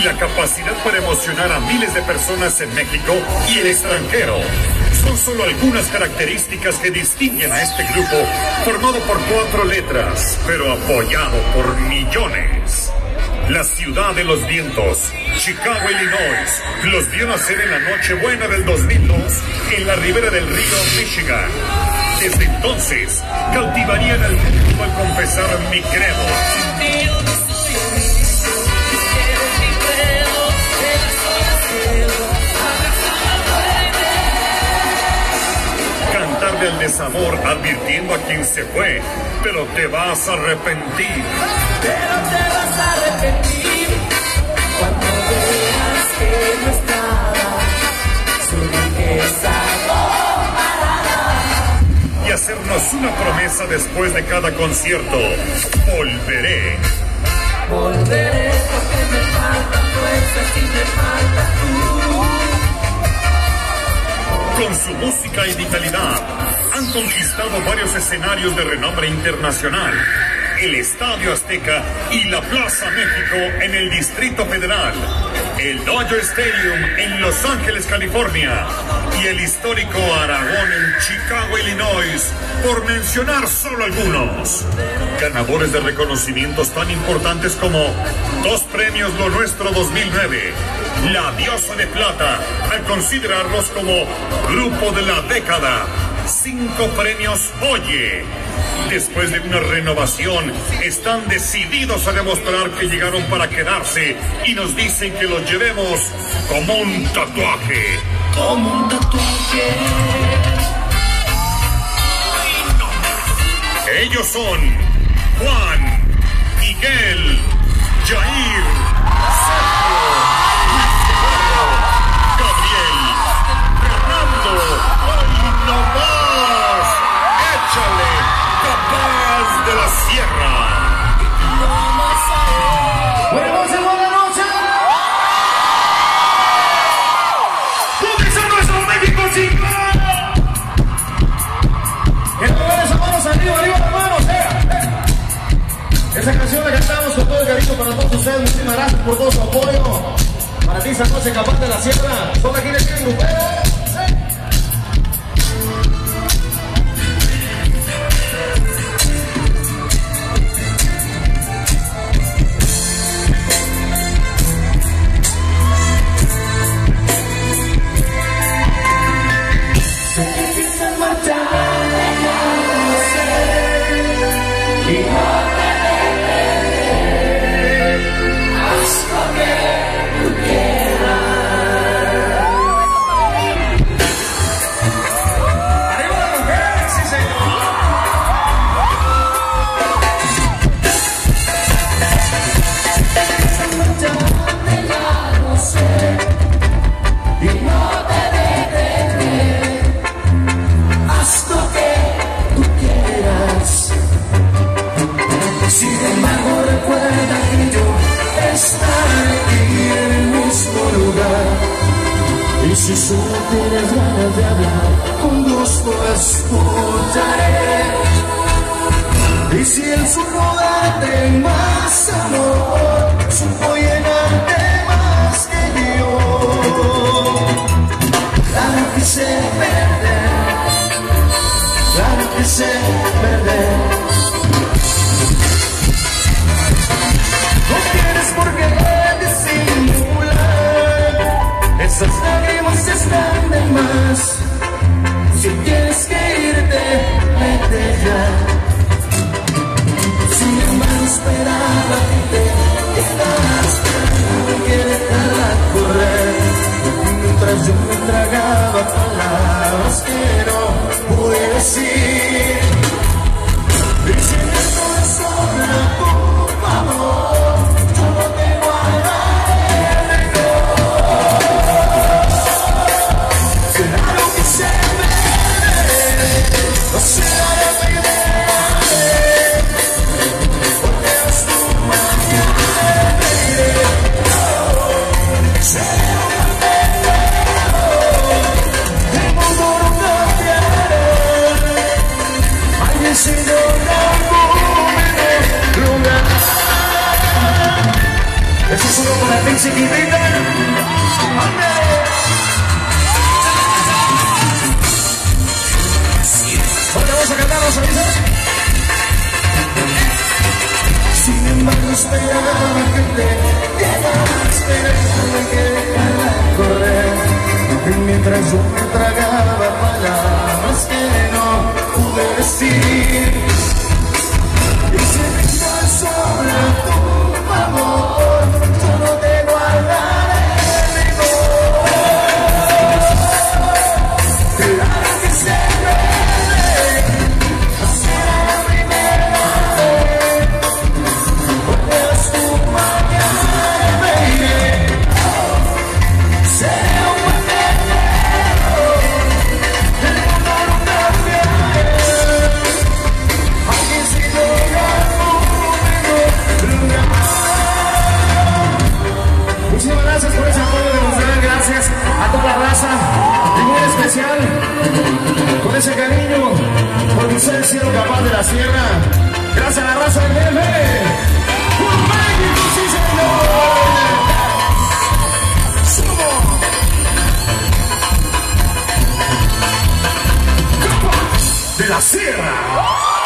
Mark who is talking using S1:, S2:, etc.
S1: la capacidad para emocionar a miles de personas en México y el extranjero. Son solo algunas características que distinguen a este grupo, formado por 4 letras, pero apoyado por millones. La ciudad de los vientos, Chicago, Illinois, los vio nacer en la Nochebuena del 2002 en la ribera del río Michigan. Desde entonces, cautivarían al público al confesar mi credo. Cantar del desamor advirtiendo a quien se fue, pero te vas a arrepentir.
S2: Pero te vas a arrepentir cuando veas que no estaba su riqueza comparada.
S1: Y hacernos una promesa después de cada concierto. Volveré.
S2: Volveré porque me faltan fuerzas y me faltas tú.
S1: Con su música y vitalidad, han conquistado varios escenarios de renombre internacional. El Estadio Azteca y la Plaza México en el Distrito Federal, el Dodger Stadium en Los Ángeles, California, y el histórico Aragón en Chicago, Illinois, por mencionar solo algunos. Ganadores de reconocimientos tan importantes como 2 premios Lo Nuestro 2009, la Diosa de Plata, al considerarlos como Grupo de la Década, 5 premios Oye. Después de una renovación, están decididos a demostrar que llegaron para quedarse y nos dicen que los llevemos como un tatuaje.
S2: Como un tatuaje.
S1: Ellos son Juan, Miguel, Jair, Sergio, Luis Eduardo, Gabriel, Fernando. ¡Ay, no más! ¡Échale! Capaz de la Sierra.
S3: Buenas noches, buenas noches. Comenzando nuestro México chingón. Que no ven esas manos arriba, arriba las manos, Esa canción la cantamos con todo el cariño para todos ustedes. Muchísimas gracias por todo su apoyo. Para ti esta noche, Capaz de la Sierra. Son aquí en el Club Grupero.
S2: Y si solo tienes ganas de hablar, con gusto escucharé. Y si él supo darte más amor, supo llenarte más que yo. Claro que sé perder, claro que sé perder. No tienes por qué disimular, esas lágrimas están de más. Si tienes que irte, vete ya. Sin embargo esperaba que te quedaste, tuve que dejarla correr, mientras yo me tragaba palabras que no pude decir. Y si en esto me sobra tu favor, yo no te guardaré rencor. Será lo que se ve, no será lo que me porque eres tu mañana me iré. Será un pecado, el mundo no cambiará. Alguien sin algún lugar. Eso es solo para ti.
S3: chiquitita. Ahora vamos a cantar, ¿nos avisa?
S2: Sin embargo esperaba que te quedaras, esperaba que dejara correr. Y mientras yo me tragaba palabras que no pude decir, y se me hizo sobre tu amor, yo no te guardaré mejor. Claro que se me será la primera vez. Pues tu mañana me iré. Será un mañanero, el mundo no cambiaré. Aunque si no
S3: Muchísimas gracias por ese apoyo que nos dan, gracias a toda la raza, y muy especial, con ese cariño, porque ustedes hicieron capaz de la sierra, gracias a la raza del DF. ¡Un México, sí señor! ¡Somos de la sierra!